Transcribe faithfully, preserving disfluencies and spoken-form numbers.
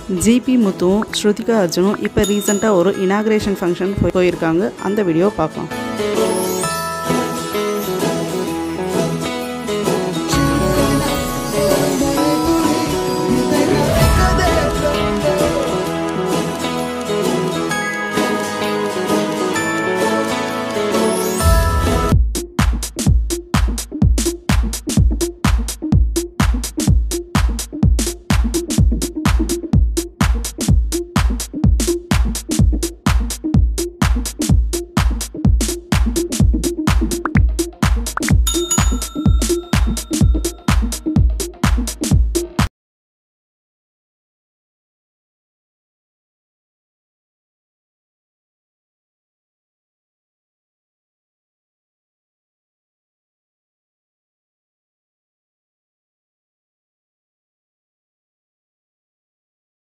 GB முத்துவும் Shruthika அர்ஜுனும் இப்போ ரீசெண்டாக ஒரு இனாக்ரேஷன் ஃபங்க்ஷன் போயிருக்காங்க. அந்த வீடியோ பார்க்கலாம்.